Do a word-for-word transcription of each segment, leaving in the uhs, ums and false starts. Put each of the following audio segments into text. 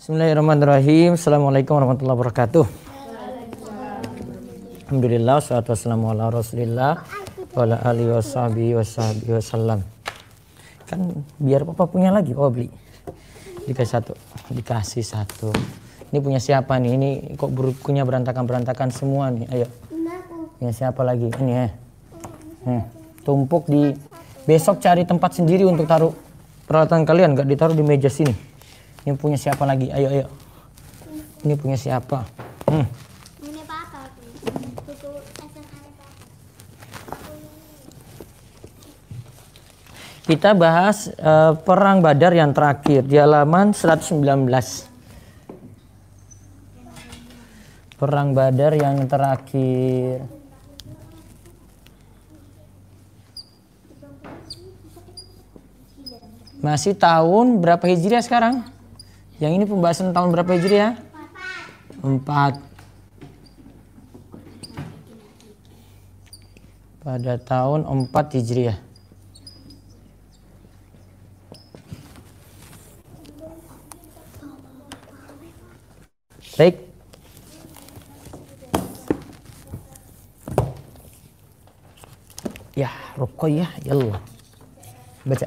Bismillahirrahmanirrahim. Assalamualaikum warahmatullahi wabarakatuh. Alhamdulillah, wassalatu wassalamu ala rasulillah wa ala alihi washabihi washabihi wasallam. Kan biar papa punya lagi, papa beli. Dikasih satu, dikasih satu. Ini punya siapa nih? Ini kok bukunya berantakan-berantakan semua nih. Ayo. Punya siapa lagi? Ini ya. Hmm. Tumpuk di. Besok cari tempat sendiri untuk taruh peralatan kalian, nggak ditaruh di meja sini. Ini punya siapa lagi? Ayo, ayo. Ini punya siapa? Hmm. Ini papa. Buku S M A papa. Kita bahas uh, Perang Badar yang terakhir di halaman seratus sembilan belas. Perang Badar yang terakhir. Masih tahun berapa Hijriah sekarang? Yang ini pembahasan tahun berapa Hijriah? Empat. Pada tahun empat Hijriah. Baik. Ya, Ruqayyah, yallah. Baca.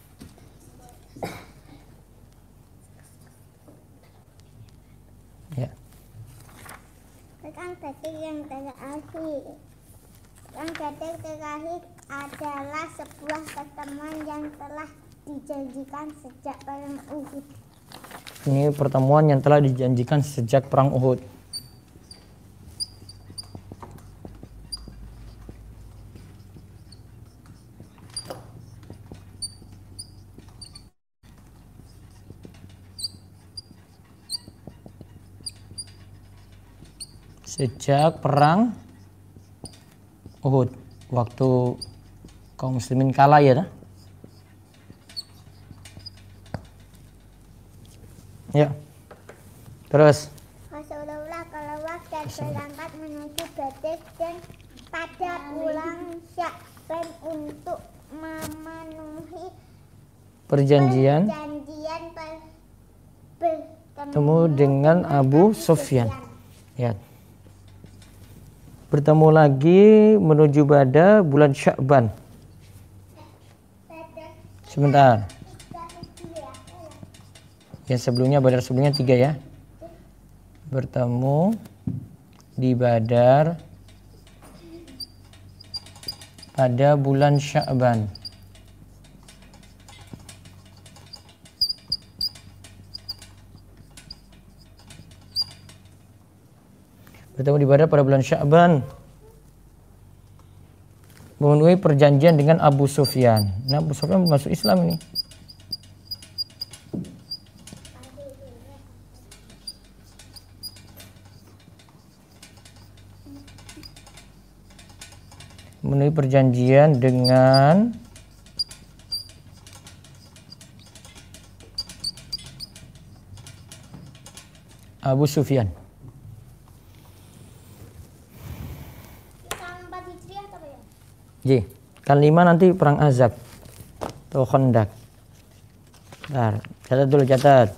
Ya. Perang Badar yang terakhir. Perang Badar terakhir adalah sebuah pertemuan yang telah dijanjikan sejak perang Uhud. Ini pertemuan yang telah dijanjikan sejak perang Uhud. Sejak perang Uhud, waktu kaum muslimin kalah ya, dah? Ya. Terus Rasulullah keluar dan berangkat menuju Badar dan pada bulan Sya'ban untuk memenuhi perjanjian perjanjian per, bertemu bertemu dengan Abu Sufyan. Ya. Bertemu lagi menuju Badar bulan Sya'ban. Sebentar. Yang sebelumnya Badar sebelumnya tiga ya. Bertemu di Badar pada bulan Sya'ban. Bertemu di Badar pada bulan Sya'ban. Memenuhi perjanjian dengan Abu Sufyan. Nah, Abu Sufyan masuk Islam ini. Memenuhi perjanjian dengan Abu Sufyan. J. Kan lima nanti perang Azab atau Khandaq. Bentar, catat dulu, catat.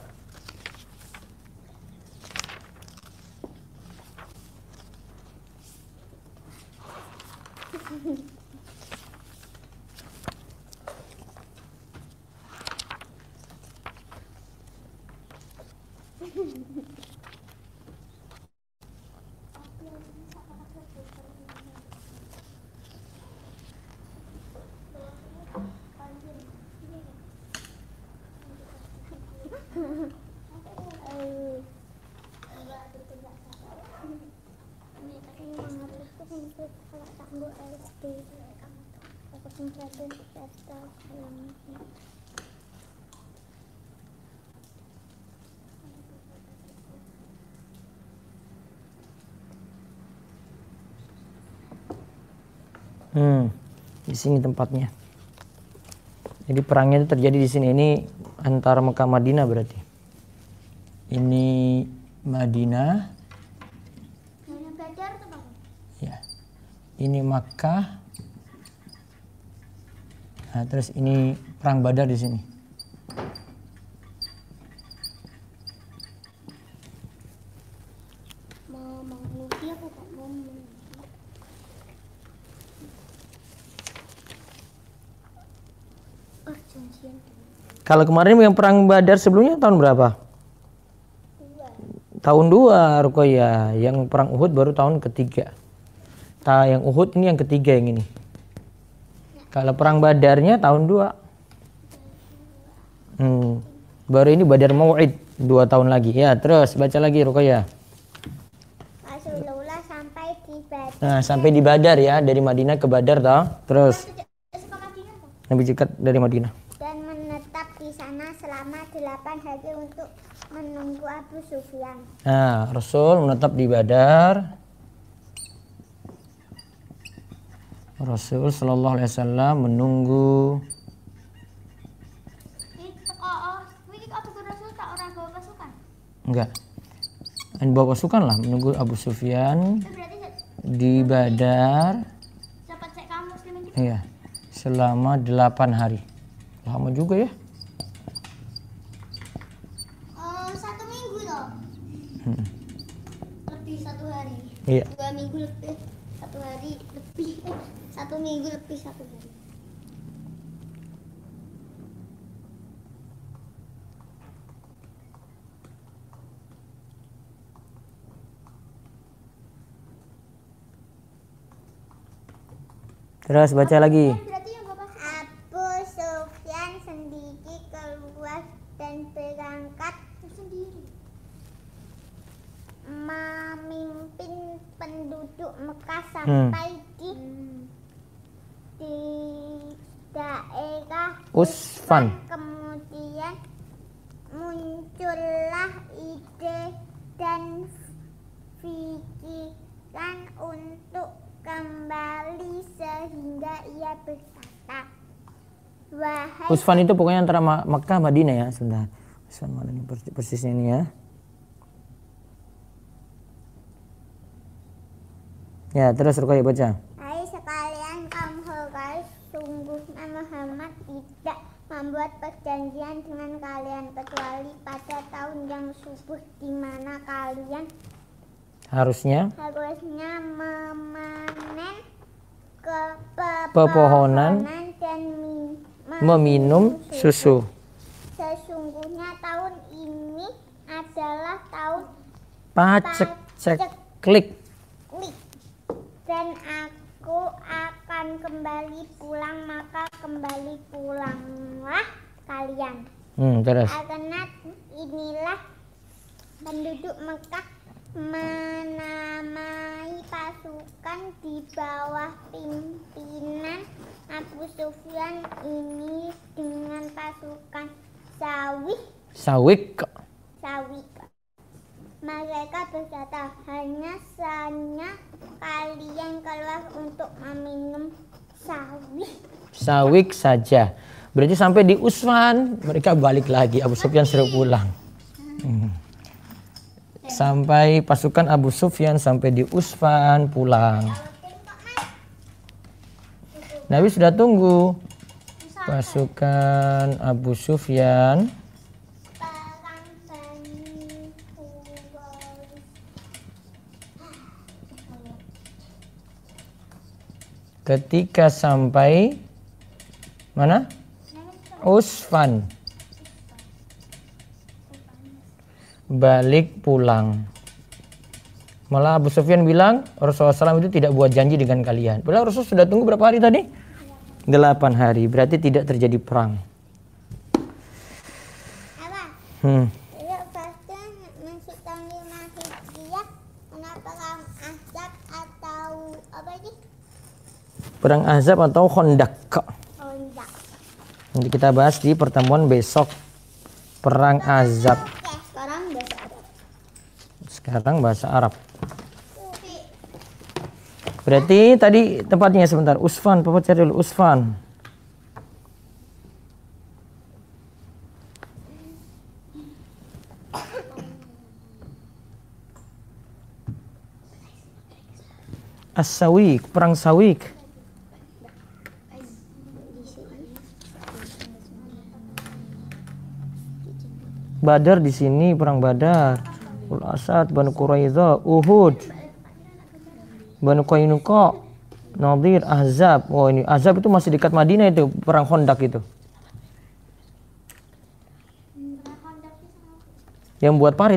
Hmm, di sini tempatnya. Jadi perangnya itu terjadi di sini. Ini antara Mekah Madinah berarti. Ini Madinah. Ya. Ini Makkah. Nah, terus ini perang Badar di sini. Kalau kemarin yang perang Badar sebelumnya tahun berapa? Dua. Tahun dua, Ruqayyah. Yang perang Uhud baru tahun ketiga. Ta yang Uhud ini yang ketiga yang ini. Kalau perang Badarnya tahun dua. Hmm. Baru ini Badar Mau'id dua tahun lagi. Ya, terus baca lagi Ruqayyah. Rasulullah sampai di Badar. Nah, sampai di Badar ya, dari Madinah ke Badar toh. Terus Nabi dekat dari Madinah. Dan menetap di sana selama delapan hari untuk menunggu Abu Sufyan. Nah, Rasul menetap di Badar. Rasul Shallallahu Alaihi Wasallam menunggu. Enggak. Dan bawa pasukan lah menunggu Abu Sufyan di Badar. Iya. Selama delapan hari. Lama juga ya. Oh, satu minggu loh. Hmm. Lebih satu hari. Iya. Dua minggu lebih satu hari lebih. Eh, satu minggu lebih satu hari. Terus baca lagi. Abu Sufyan sendiri keluar dan berangkat sendiri memimpin penduduk Mekah sampai hmm. di di daerah Usfan. Kemudian muncullah ide dan pikiran untuk kembali sehingga ia berkata, wahai Usfan itu pokoknya antara Makkah Madinah ya, sebentar. Usfan mana nih persisnya ini ya. Ya, terus Ruqayyah baca. Hai sekalian kaum Quraisy, sungguhnya Muhammad tidak membuat perjanjian dengan kalian kecuali pada tahun yang subur di mana kalian harusnya harusnya memanen ke pepohonan dan min, meminum susu. Sesungguhnya tahun ini adalah tahun pacek cek klik. klik dan aku akan kembali pulang, maka kembali pulanglah kalian. Hmm, terus. Karena inilah penduduk Mekah menamai pasukan di bawah pimpinan Abu Sufyan ini dengan pasukan Sawik. Sawik. Sawik. Mereka berkata, hanya saja kalian keluar untuk meminum sawik. Sawik saja. Berarti sampai di Usfan mereka balik lagi. Abu Sufyan suruh pulang. Hmm. Sampai pasukan Abu Sufyan sampai di Usfan pulang. Nabi sudah tunggu pasukan Abu Sufyan ketika sampai mana? Usfan. Balik pulang. Malah Abu Sufyan bilang Rasulullah shallallahu alaihi wasallam itu tidak buat janji dengan kalian. Padahal Rasul sudah tunggu berapa hari tadi? Delapan hari. Berarti tidak terjadi perang. Apa? Hmm. Yuk pasti masih tahun lima Hijriah. Kenapa perang Ahzab atau apa ini? Perang Ahzab atau Khandaq. Oh enggak. Nanti kita bahas di pertemuan besok. Perang Ahzab. Sekarang bahasa Arab. Berarti tadi tempatnya sebentar. Usfan, Papa cari dulu Usfan. As-Sawik, perang Sawik. Badar di sini, perang Badar. Al-Asad, Banu Quraidah, Uhud, Banu Qainuqa, Nadir, Ahzab. Oh ini Ahzab itu masih dekat Madinah itu, perang Khandaq itu. Yang buat parit.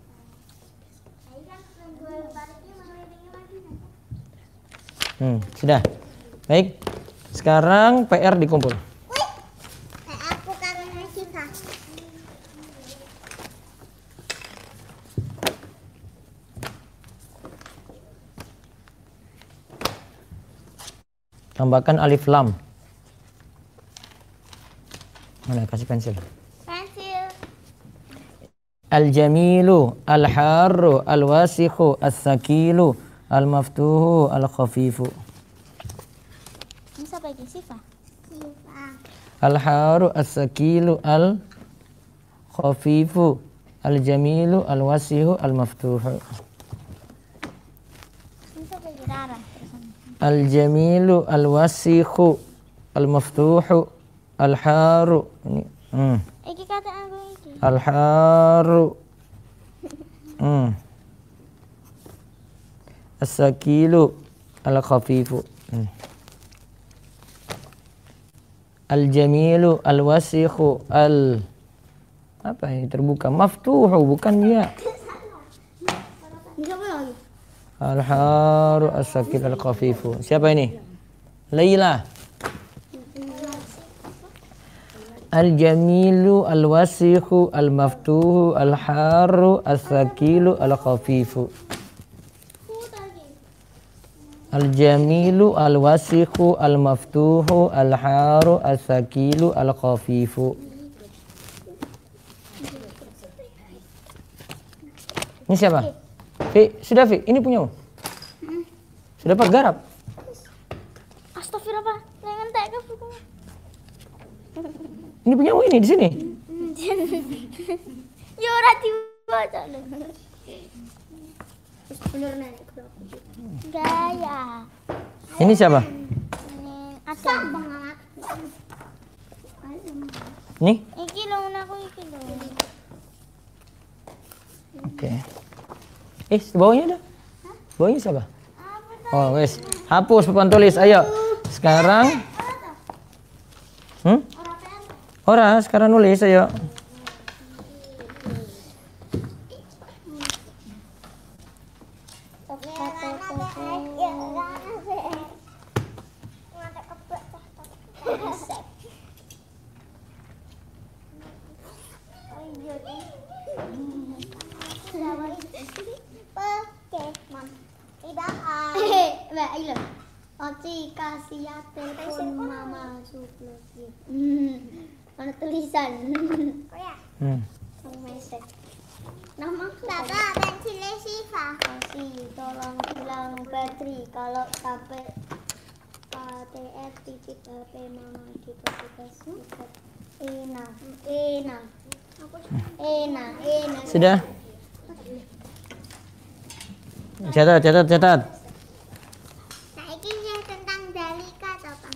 Hmm, sudah. Baik. Sekarang P R dikumpul. Aku karena Siva. Tambahkan alif lam. Mana kasih pensil? Pensil. Al-jamilu, al-harru, al-wasikhu, as-sakilu, al-maftuhu, al-khafifu. Ini siapa lagi? Siva? Siva. Al-harru, as-sakilu, al-khafifu, al-jamilu, al-wasihu, al-maftuhu. Ini siapa lagi? Rara. Al-jamilu, al-wasikhu, al-maftuhu, al-harru. Ini. Hmm. Iki kata aku iki. Al-harru. Hmm. As-sakilu, al-khafifu. Hmm. Al-jamilu, al-wasikhu, al apa ini terbuka? Maftuhu, bukan dia. Ini siapa lagi? Al-haru, as-sakil, al-khafifu. Siapa ini? Laila. Al-jamilu, al-wasikhu, al-maftuhu, al-haru, as-sakilu, al-khafifu. Al-jamilu, al-wasikhu, al-maftuhu, al-haru, as-sakilu, al-khafifu. Ini siapa? Vi, sudah Vi, ini punyamu. Sudah dapat garap. Astagfirullah, Pak. Jangan tak ke buku. Ini punyamu ini di sini. Ya ora dibaca lho. Wis bener nek gaya. Ini siapa? Ini ada banget. Nih. Iki lho aku iki lho. Oke. Eh, di bawahnya ada? Bawahnya siapa? Oh, wes. Hapus papan tulis, ayo. Sekarang. Hmm? Ora, sekarang nulis, ayo. Mbak, ayo. Oci kasih ya telepon mama supluk. Mana tulisan? Hmm. Message. Nama Bapak pensilnya Siva. Kasih, tolong bilang Petri kalau sampai K T F titik H P mama di podcast bukan Ena, Ena, Ena, Ena. Sudah. Catat, catat, catat. Nah, ini ya tentang Dalika atau apa?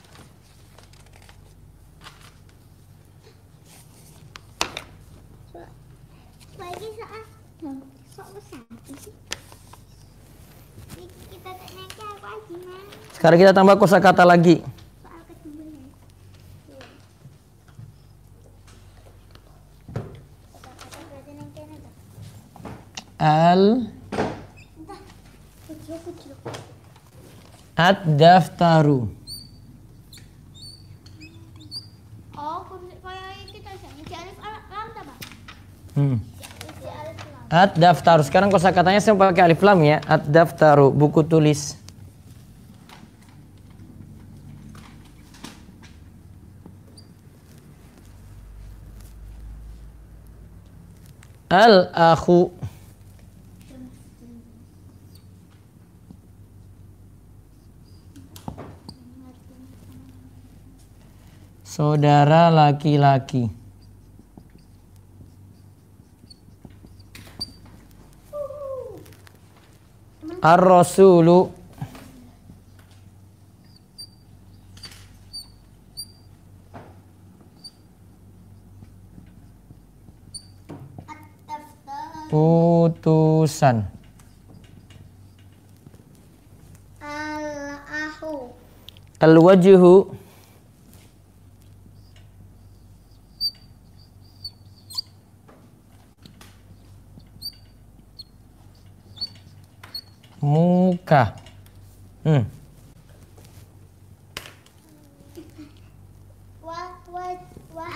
Lagi soal sok besar sih. Kita tanya ke aku aja mas. Sekarang kita tambah kosakata lagi. Soal kedua. Al ad-daftaru. Oh, kayak kita sih alif lam ta, Pak? Hmm. Ad-daftaru. Sekarang kosakatanya saya pakai alif lam ya. Ad-daftaru, buku tulis. Al-akhu. Saudara laki-laki. Ar-rasulu. Putusan. Al-ahu. Al-wajhu. Ka. Hmm. Wa wa wa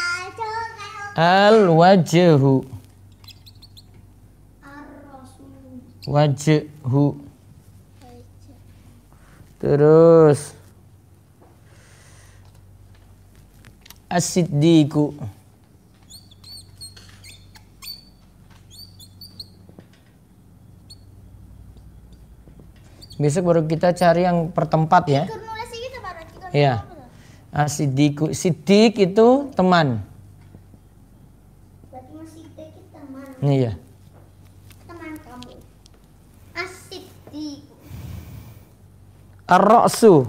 Al-wajhu. ar-rasul. Wajhu. Terus as-siddiqu. Besok baru kita cari yang per tempat ya. Iya. As-siddiqu. Siddiq itu teman. Berarti masih itu teman. Iya. Teman kamu. As-siddiq. Ar-ra'su.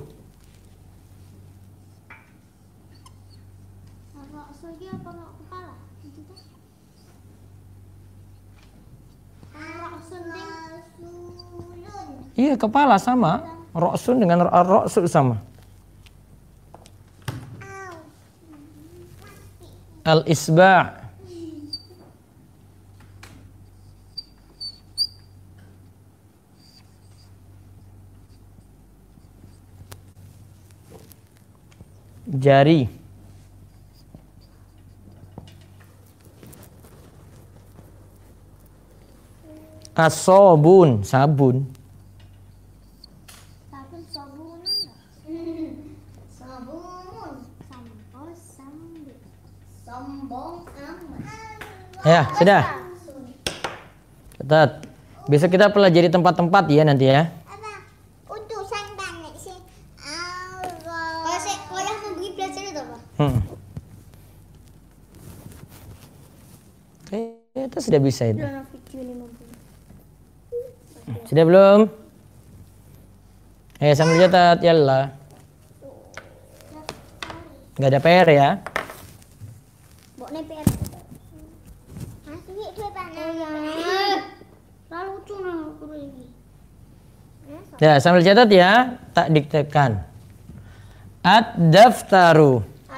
Ar-ra'su lagi apa nggak kepala? Itu tuh. Ar-ra'sun. Iya, kepala sama. Ra'sun dengan ar-ra'su sama. Al-isba'. Jari. As-sabun, sabun. Sabun sabun. Sabun. Sampo sambil. Sombong amat. Ya, sudah. Catat. Besok kita pelajari tempat-tempat ya nanti ya. Apa? Utusan dan si Allah. Kalau saya kalau yang mau pergi belajar itu apa? Hmm. Kita sudah bisa itu. Sudah belum? Eh, sambil catat, yalla. Nggak ada P R ya? Bawa nih P R. Masih itu tanah. Lalu lucu nah guru ini. Ya, sambil catat ya, tak diktekan. Ad-daftaru.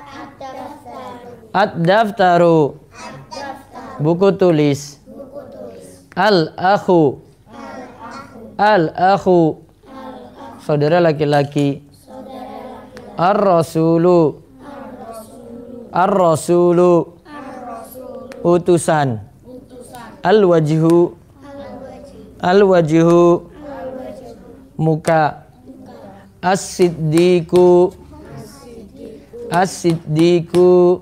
Ad-daftaru. Buku tulis. Al-akhu. Al-akhu. Saudara laki-laki. Ar-rasulu. Ar-rasulu. Utusan. Al-wajhu. Al-wajhu. Muka. As-siddiqu. As-siddiqu.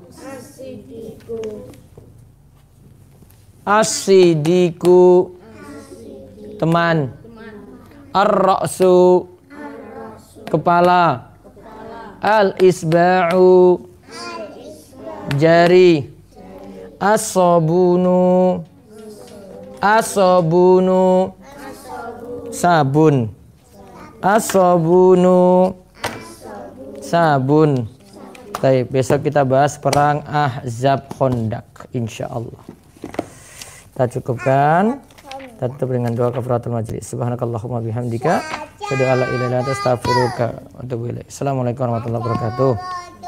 As-siddiqu. Teman. Ar-ra'su. Kepala. Al-isba'u. Jari. As-sabunu. As-sabunu. Sabun. As-sabunu. Sabun. Baik, besok kita bahas perang Ahzab Khandaq insyaallah. Kita cukupkan. Kita tutup dengan doa kafaratul majlis. Subhanakallahumma bihamdika asyhadu an la ilaha illa anta astaghfiruka wa atubu ilaik. Assalamualaikum warahmatullahi wabarakatuh.